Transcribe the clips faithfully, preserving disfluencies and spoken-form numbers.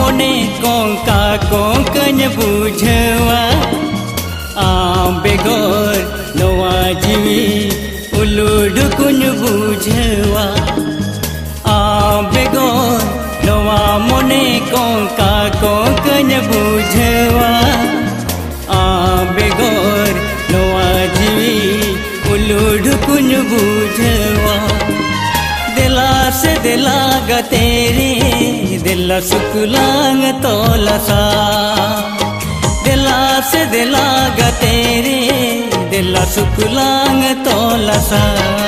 mone kongka kongkanya bujewa ambegor noa jiwi uludu kunyu bujewa ambegor noa mone kongka kongkanya bujewa ambegor noa jiwi uludu kunyu bujewa दिला से दिला गा तेरे दिल सुकुलांग तोलसा दिला से दिला गा तेरे दिल सुकुलांग तोलसा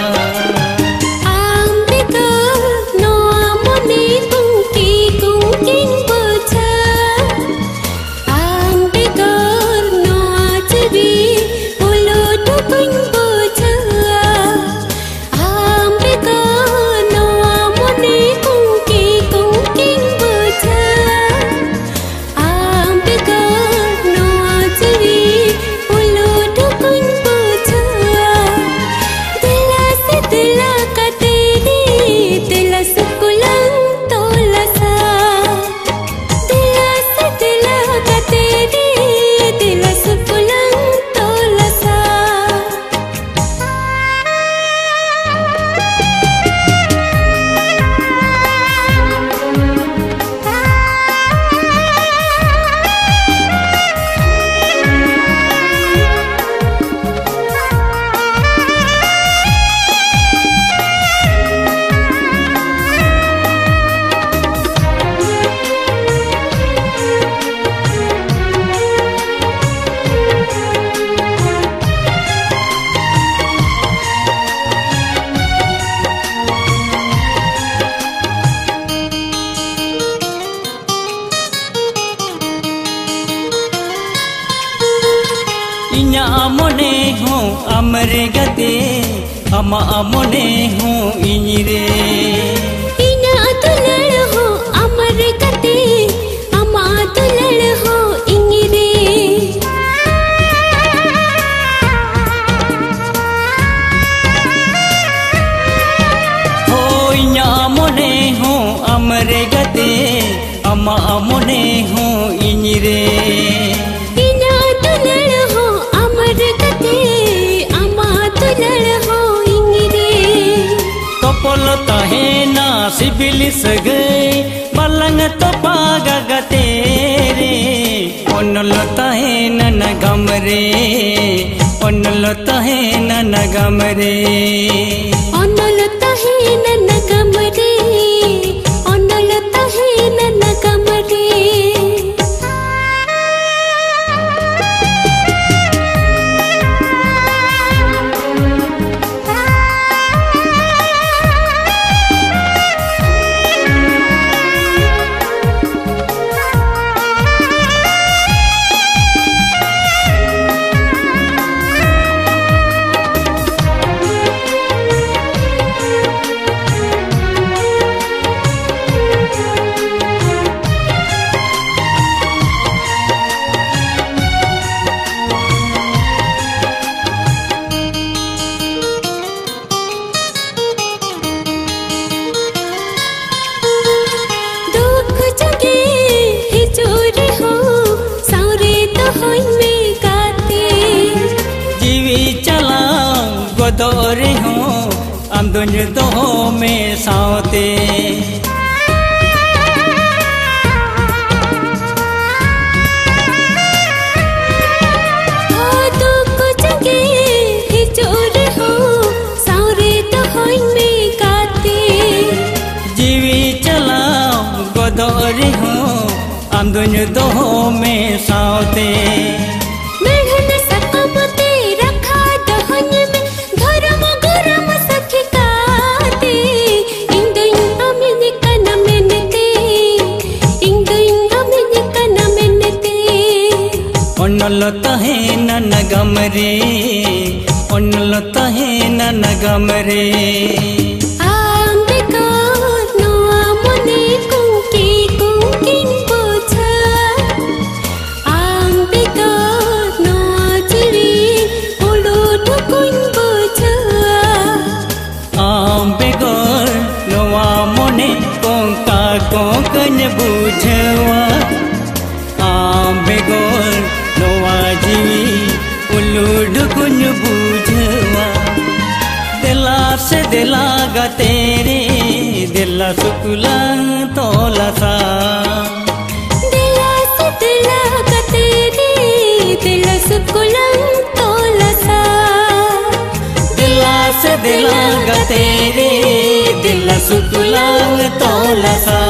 इन्या मने हो अमरे गते अमा मने हो इनिरे इन्या तुलड़ हो अमरे गते अमा तुलड़ हो इनिरे हो इन्या मने हो अमरे गते अमा मने हो इनिरे पलता है ना सिबिल सगई बलंग तो पागा गतेरे ओनलता है नन गमरे ओनलता है नन गमरे ओनलता है नन गमरे ओनलता है नन गमरे गोदोरे हो हम दुनिया दो में सावते हो तो कुछ के ही चोरे हो सावरे तो होई में गाते जीवी चलाओ गोदोरे हो हम दुनिया दो में सावते ओनलता है नन गमरे ओनलता है नन गमरे ambegor noa mone kungki kungking bocha ambegor noa jiwi uludu kun bocha ambegor noa mone kongka kongkanya बुझवा बेगोर नोवा जीवी उलूड गुन बुझवा दिला से दिला गा तेरे दिला सुकुला तोला सा दिला से दिला गा तेरे दिला सुकुला तोला सा दिला से दिला गा तेरे दिला सुकुला तोला सा।